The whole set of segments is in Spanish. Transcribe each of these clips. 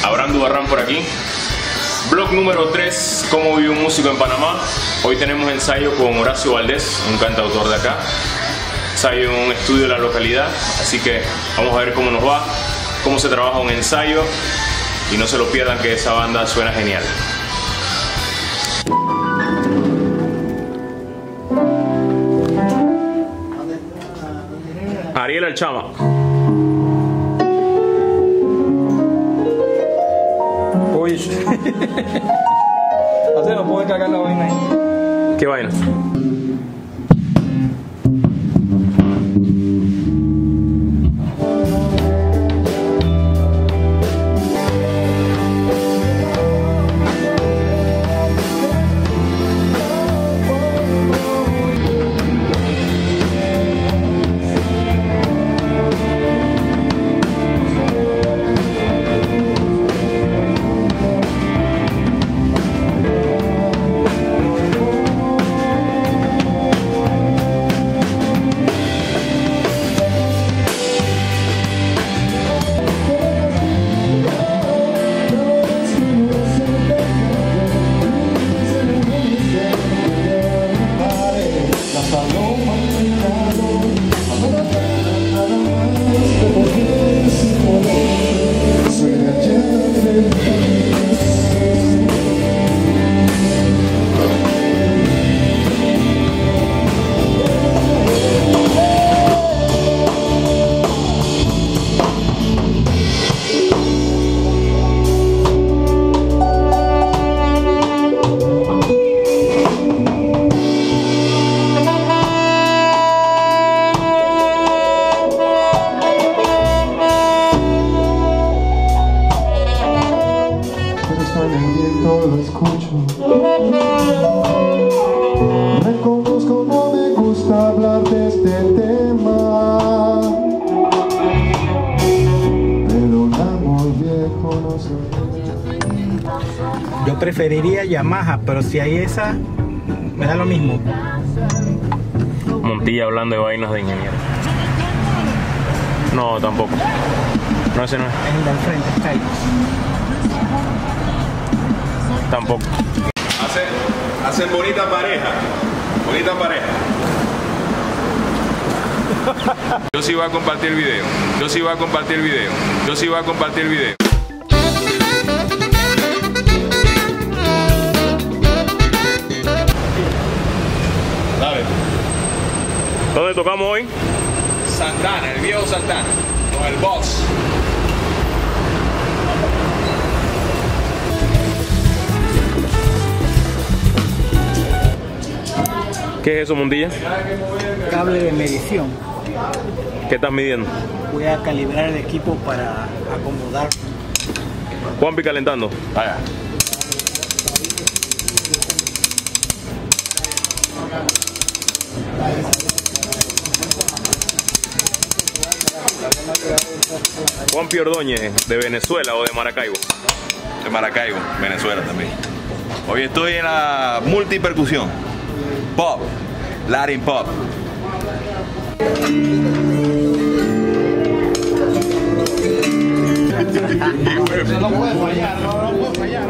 Abraham Dubarrán por aquí. Blog número 3, cómo vive un músico en Panamá. Hoy tenemos ensayo con Horacio Valdés, un cantautor de acá. Ensayo en un estudio de la localidad, así que vamos a ver cómo nos va, cómo se trabaja un ensayo y no se lo pierdan que esa banda suena genial. Ariel el Chama. Uy. Así no puede cagar la vaina ahí. ¿Qué vaina? Lo escucho. Reconozco, no me gusta hablar de este tema, pero el amor viejo no se... Yo preferiría Yamaha, pero si hay esa, me da lo mismo. Montilla hablando de vainas de ingeniero. No, tampoco. No, ese no es. El del frente, está ahí. Tampoco. Hacen bonita pareja. Bonita pareja. Yo sí voy a compartir el video. Yo sí voy a compartir el video. Yo sí voy a compartir el video. Dale. ¿Dónde tocamos hoy? Santana, el viejo Santana. Con el boss. ¿Qué es eso, Montilla? Cable de medición. ¿Qué estás midiendo? Voy a calibrar el equipo para acomodar. Juanpi calentando. Vaya. Juanpi Ordóñez, ¿de Venezuela o de Maracaibo? De Maracaibo, Venezuela también. Hoy estoy en la multipercusión. Pop, Latin pop. No puede fallar, no puede fallar.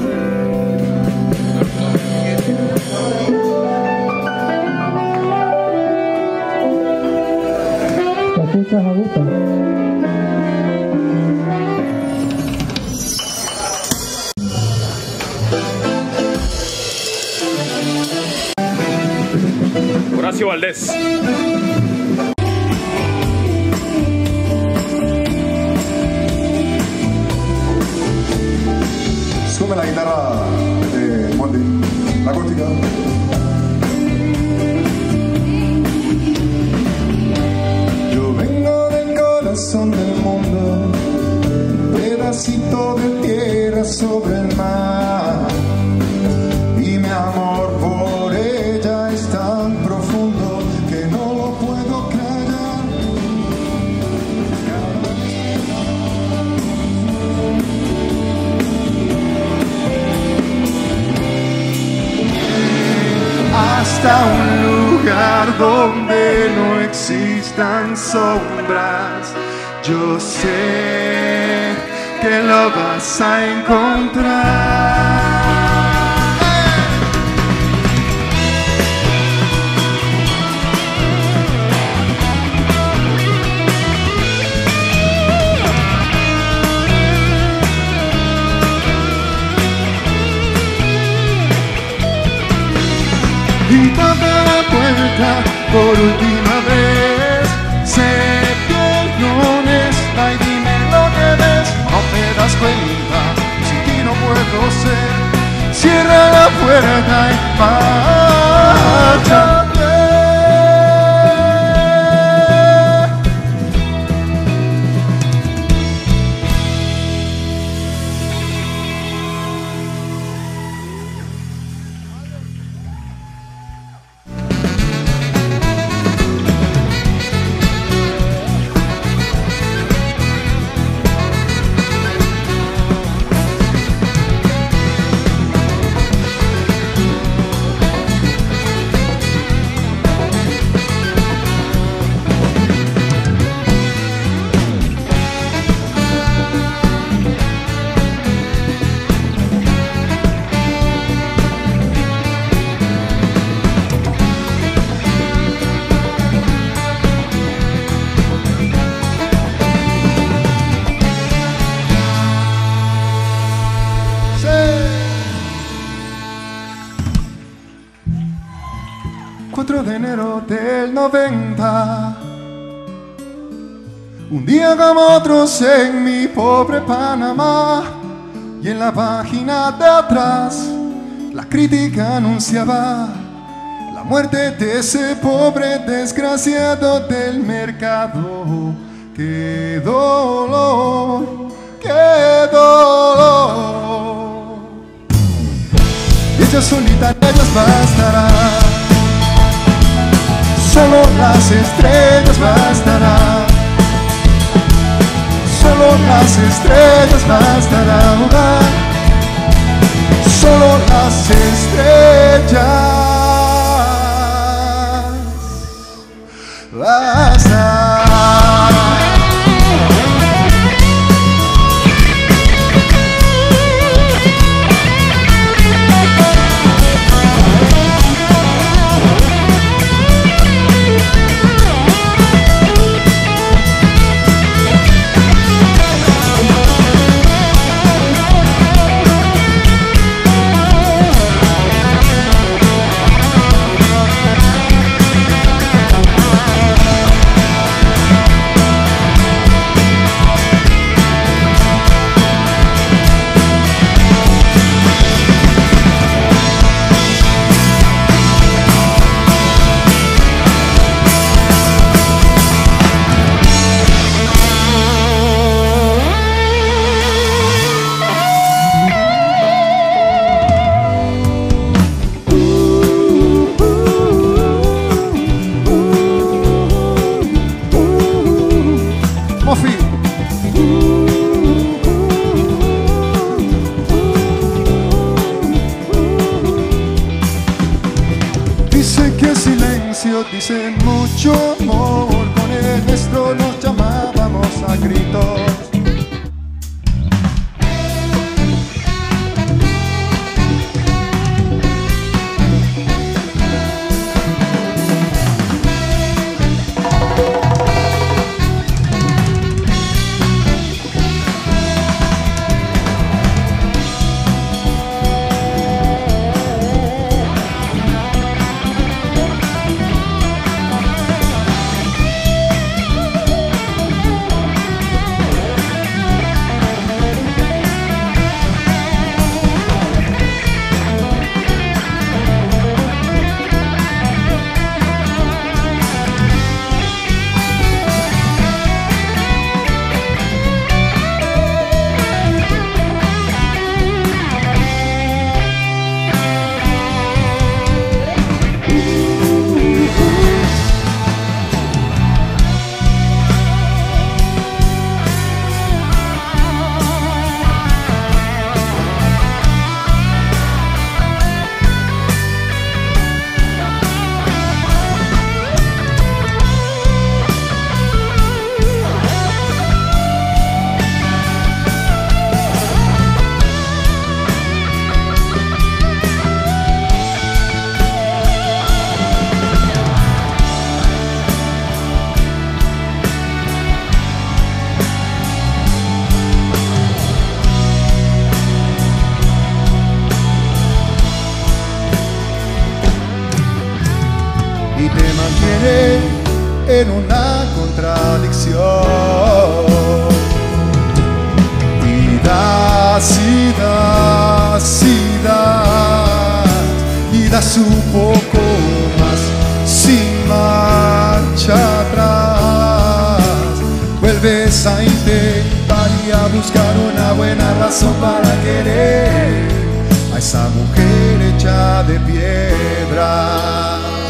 ¿La escuchas, Augusta? Horacio Valdés. Sube la guitarra de Monty, la acústica. Yo vengo del corazón del mundo, un pedacito de tierra sobre el mar, y mi amor por ella es tan profundo que no lo puedo callar. Hasta un lugar donde no existan sombras, yo sé que lo vas a encontrar. Y toca la puerta por última vez. Sé bien honesta y dime lo que ves. No te das cuenta, sin ti no puedo ser. Cierra la puerta y márchate. De enero del 90, un día como otros en mi pobre Panamá, y en la página de atrás la crítica anunciaba la muerte de ese pobre desgraciado del mercado. ¡Qué dolor! ¡Qué dolor! Y ella solita en ellas bastará. Solo las estrellas bastará. Solo las estrellas bastará jugar. Solo las estrellas bastará. Dicen mucho amor, con el nuestro nos llamábamos a gritos. mantiene en una contradicción. Y das, y das, y das, y das un poco más sin marcha atrás. Vuelves a intentar y a buscar una buena razón para querer a esa mujer hecha de piedra.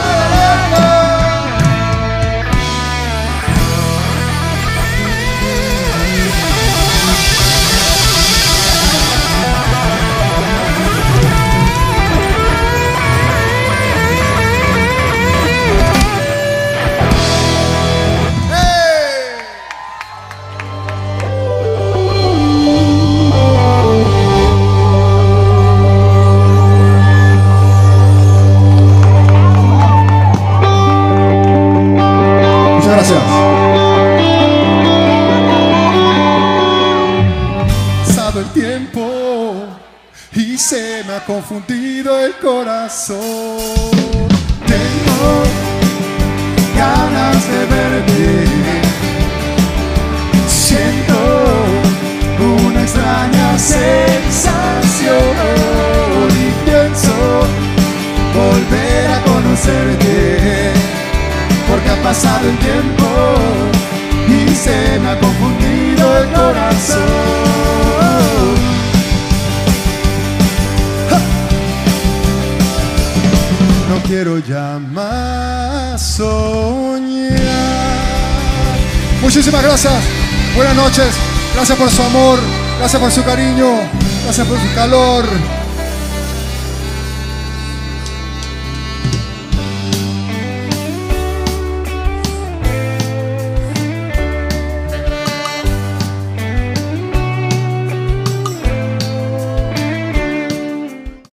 Gracias. Pasado el tiempo y se me ha confundido el corazón. Tengo ganas de verte. Siento una extraña sensación y pienso volver a conocerte. Porque ha pasado el tiempo y se me ha confundido el corazón. ¡Ja! No quiero ya más soñar. Muchísimas gracias. Buenas noches. Gracias por su amor. Gracias por su cariño. Gracias por su calor.